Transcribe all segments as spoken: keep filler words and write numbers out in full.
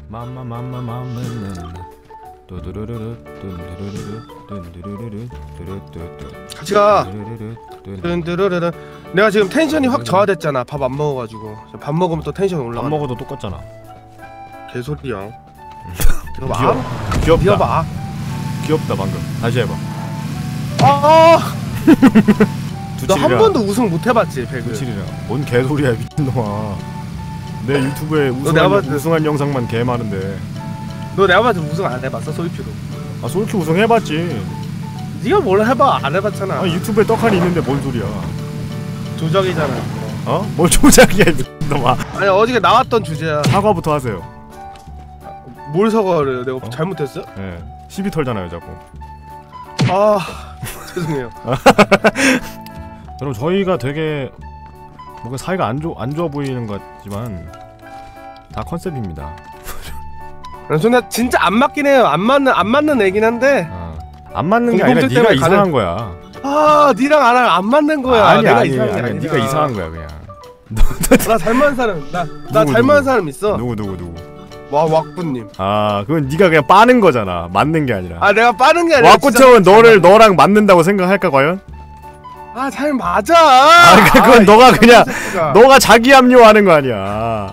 맘마 맘마 맘마 두두루루루 둔두루루루 둔두루루루 두루뚜뚜 같이 가. 두루루루 둔. 든드르르르. 내가 지금 텐션이 확 저하됐잖아. 밥 안 먹어가지고. 밥 먹으면 또 텐션이 올라가. 밥 먹어도 똑같잖아. 개소리야. 귀여워. 봐. 귀엽다. 비워봐. 귀엽다 방금. 다시 해봐. 아. 너 두칠이랑. 한 번도 우승 못 해봤지 배그. 두칠이랑. 뭔 개소리야 미친놈아. 내 유튜브에 내가 우승한, 봤을 때- 우승한 영상만 개 많은데. 너 내가 봤을 때 우승 안 해봤어 솔큐로? 아 솔키 우승 해봤지. 네가 뭘 해봐? 안 해봤잖아. 아 유튜브에 떡하니 있는데 뭔 소리야. 조작이잖아. 어? 뭘 조작이야 미친놈아. 아니 어저께 나왔던 주제야. 사과부터 하세요. 뭘 사과를 내가 어? 잘못했어? 예. 네. 시비 털잖아요 자꾸. 아 죄송해요. 여러분 저희가 되게 뭔가 사이가 안, 좋, 안 좋아 보이는 것 같지만 다 컨셉입니다. 근데 진짜 안 맞긴 해요. 안 맞는 안 맞는 애긴 한데. 어. 안 맞는 게 아니라 공동체 네가 때문에 이상한 가는- 거야. 아 니랑 나랑 안 맞는 거야. 아니 내가 아니 이상한 게 아니 아니라. 네가 이상한 거야 그냥. 나 닮은 사람 나 나 누구, 닮은 누구? 사람 있어. 누구 누구 누구. 와 왁구님. 아 그건 네가 그냥 빠는 거잖아. 맞는 게 아니라. 아 내가 빠른 게 아니라. 왁구청은 너를 너랑 맞는다고 생각할까 과연? 아 잘 맞아. 아 그건 아, 너가 이 그냥 새끼가. 너가 자기 합리화하는 거 아니야.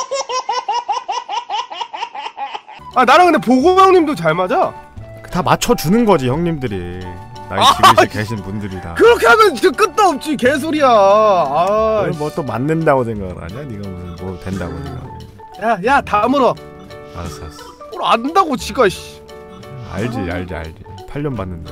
아 나랑 근데 보고 형님도 잘 맞아. 다 맞춰주는 거지 형님들이. 나이 아, 집에 계신 분들이 다. 그렇게 하면 진짜 끝도 없지 개소리야. 아. 뭐또 맞는다고 생각을 하냐? 네가 무슨 뭐 된다고 생각. 야야 다물어. 알았어 알았어. 뭘 안다고 지가 씨. 알지 알지 알지. 팔 년 봤는데.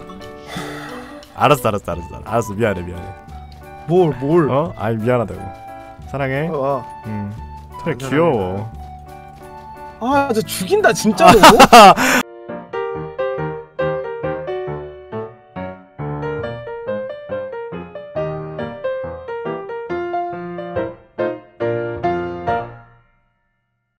알았어 알았어 알았어 알았어 미안해 미안해. 뭘 뭘. 어? 아이 미안하다고. 사랑해. 어. 응. 털 안 귀여워. 아 진짜 죽인다 진짜로.